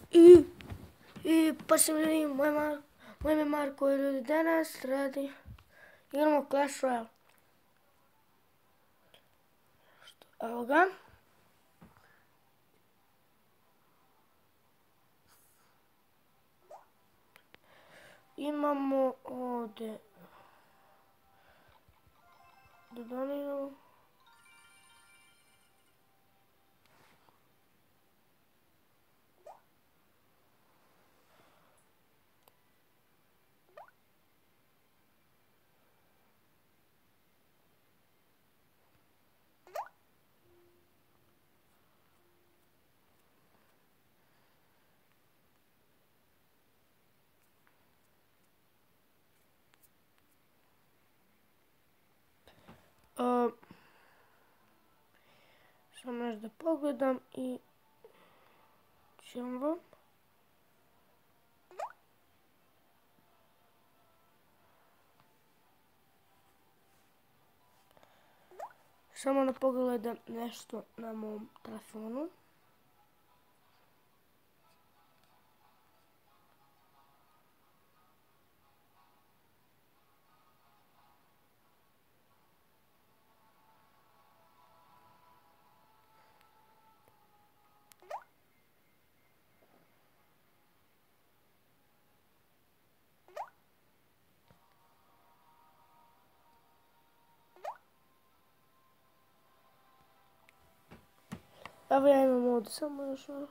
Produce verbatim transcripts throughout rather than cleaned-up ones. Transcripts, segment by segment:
I, i pa se mi moj, Mar, moj ime Marko i ljudi danas radi, igramo Clash Royale. Evo ga. Imamo ovdje da doniramo. Uh, samo još da pogledam i ćemo vam. Samo da pogledam nešto na mom telefonu. Evo ja imam ovdje samo još ono.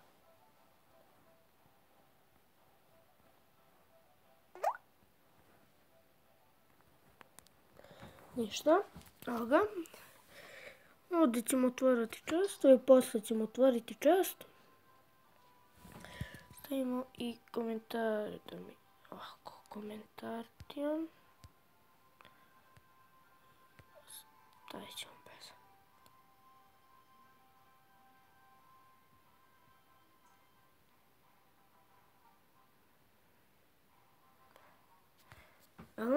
Ništa. Evo ga. Ovdje ćemo otvoriti često i poslije ćemo otvoriti često. Stavimo i komentar da mi ovako komentartijan. Stavit ćemo bez. Evo.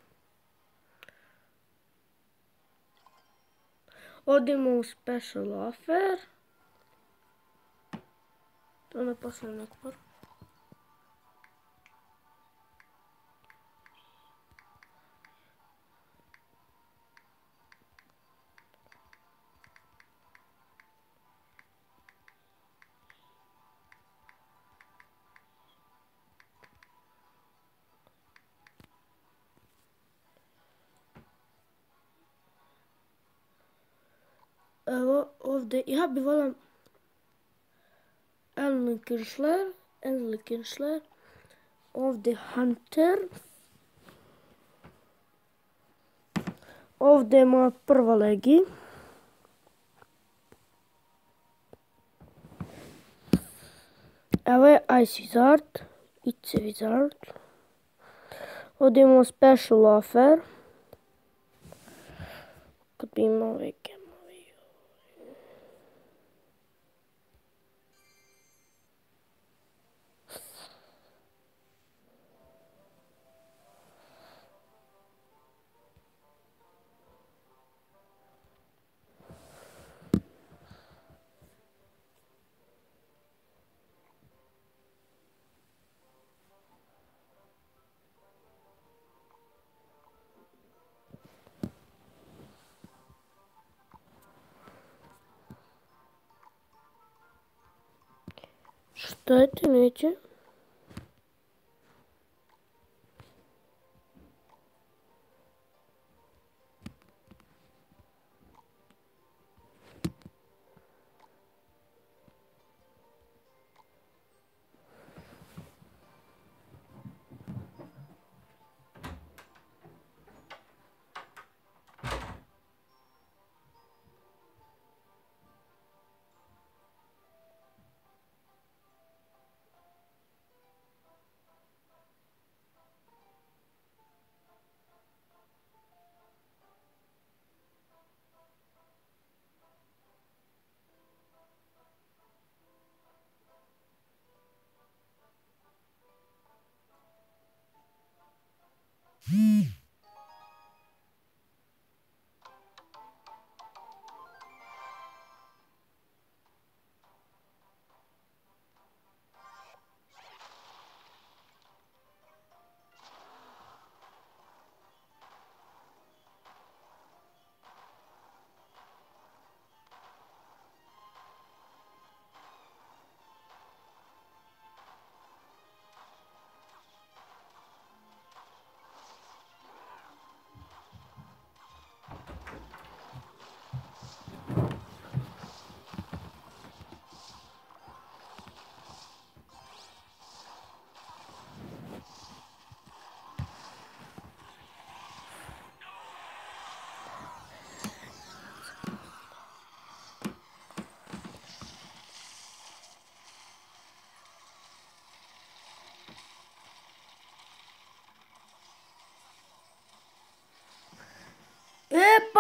Odimo u special offer. To ne pošaljem neku poruku. Evo ovdje, ja bi voljela Elin Kirchler, Elin Kirchler, ovdje Hunter, ovdje je moja prva legi, evo je Ice Wizard, Ice Wizard, ovdje imamo special offer, kad bi imao ove gemovi. Što je ti neće?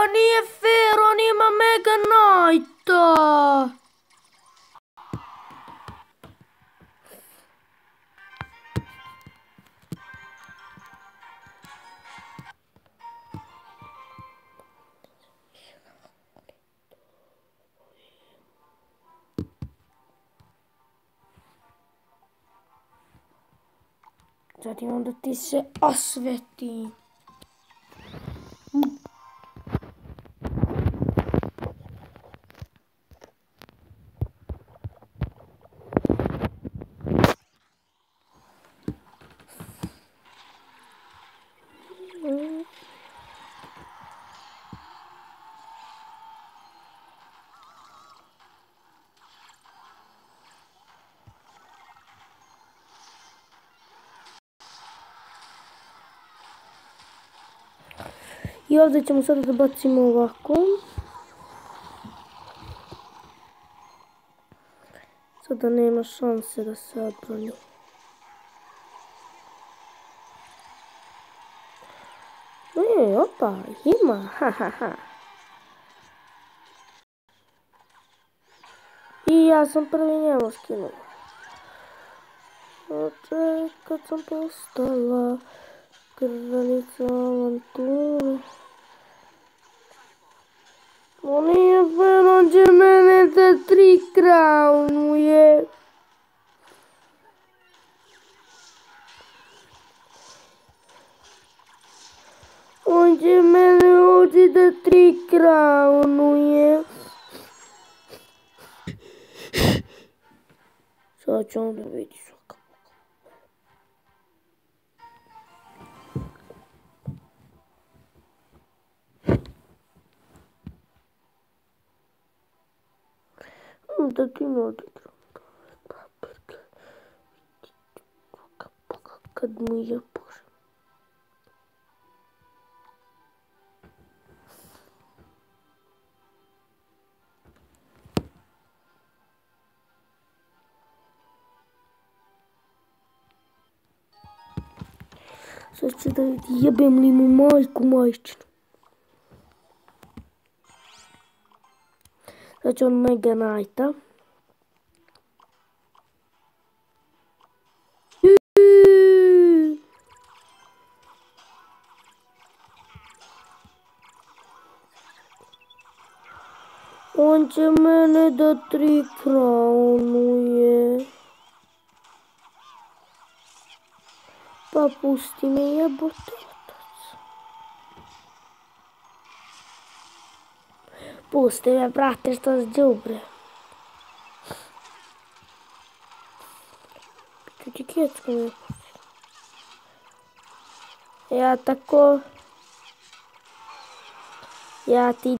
nije fair, on ima Mega Knighta. Zatim onda ti se osveti. I ovdje ćemo sada da bacimo ovako. Sada nema šanse da se odbrani. E, opa, ima, ha ha ha. I ja sam prvi njemu skinuo. Oče, kad sam postala kraljica avanture. On nije fair, on će mene da tri crownuje. On će mene ovdje da tri crownuje. Sad ćemo da vidiš. Da ti ne odigram papirke. Kad mu je Bože. Sad ću da jebem li mu majku majčinu. Sad ću on Mega Knighta. On će mene da tri crownuje. Pa pusti me jebote otac. Pusti me brate što s đubre. Piću ti kjecku me pusti. Ja tako. Ja ti